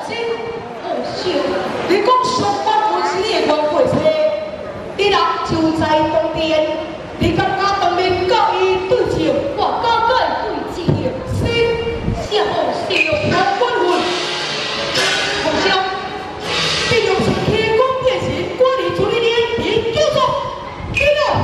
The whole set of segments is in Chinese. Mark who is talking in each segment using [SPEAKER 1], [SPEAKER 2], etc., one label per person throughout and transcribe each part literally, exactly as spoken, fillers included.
[SPEAKER 1] 真好笑。你讲上班有钱的冤贵车，你人就在当面，你感觉当面甲伊对照，我感觉对照，心是好笑，难关分。好笑，利用身体讲骗钱，管理处理的你叫做对了。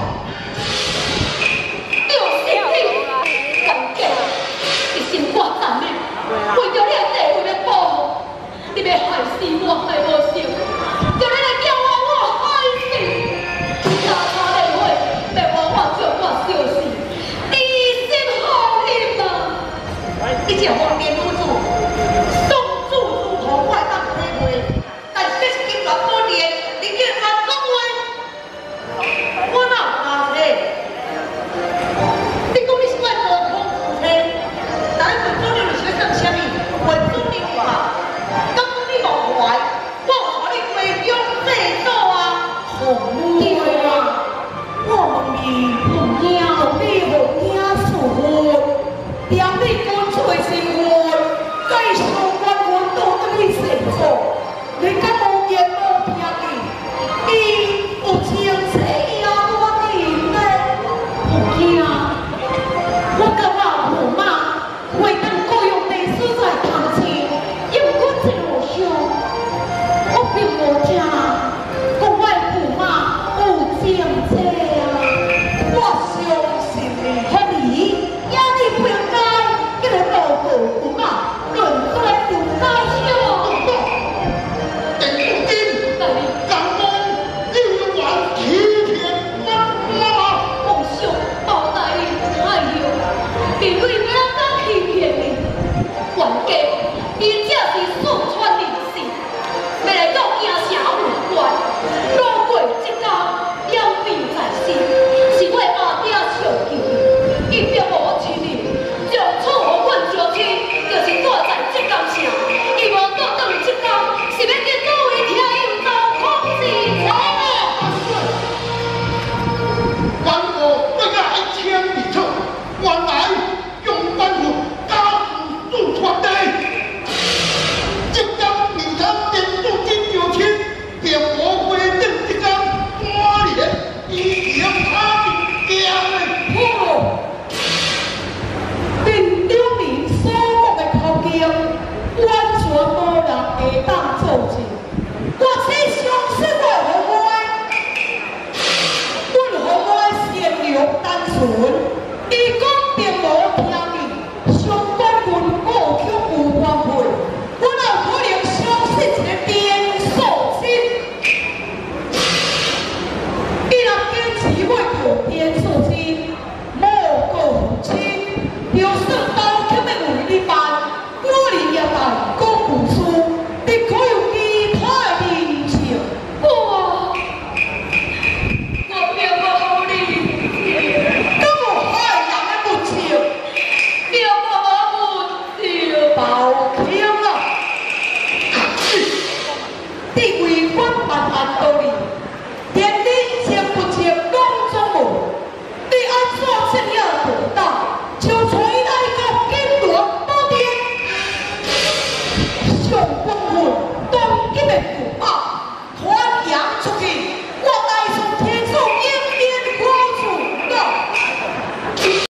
[SPEAKER 1] 要身体感觉，一心挂胆的，为着你的地位的保护，你要害死我，害无成，就你来叫我，我害死。大差的话，要我我做我小事，你心好忍啊！你这方面女子，双子如同我当体会，但是这是金元宝年，你竟然讲话，我哪有打气？你讲你是我无通主体，但是本主任是要做啥物？本主任嘛，根本你无坏，我有带你回乡制度啊！对啊，我问你，兄，你互兄出门，连你讲出的新闻，介绍官员都对你清楚，你敢无言无听见？伊有清楚也我你呢？兄，我甲我父妈会当雇佣律师来同情，因为我这路上，我并无听讲我的父妈有情债啊。我相信你，迄你，也你不应该叫人老父父妈论出来就该笑。
[SPEAKER 2] 定金，感恩，有缘提天万花。
[SPEAKER 1] 梦想包大你，哎呦，因为要当欺骗你，冤家，伊这是四川人士，要来到京城有关，路过这家了命在身，是我阿爹笑救伊，伊并无亲人，将厝互阮招亲，就是住在浙江城，伊无倒转去浙江，是要去倒位听有刀空之财呢？
[SPEAKER 2] 官府为了一千里处，原来用官府家属助传的。浙江闽山点数金有亲，并无规定这间官联以前他的家呢。
[SPEAKER 1] 哦，林两年所讲的口径，完全无人会当做证。我是相信我父母的，阮父母的善良单纯，伊讲并无听见，相关阮我有去有冤配，我哪有可能相信一个变数心？伊若坚持要做变数心，莫过父亲，就算刀欠要为你办，我哩也来讲故事，你可有其他的人情？我，我并无好你，敢有害人的不情，并无不报轻啊！你违反办案道理。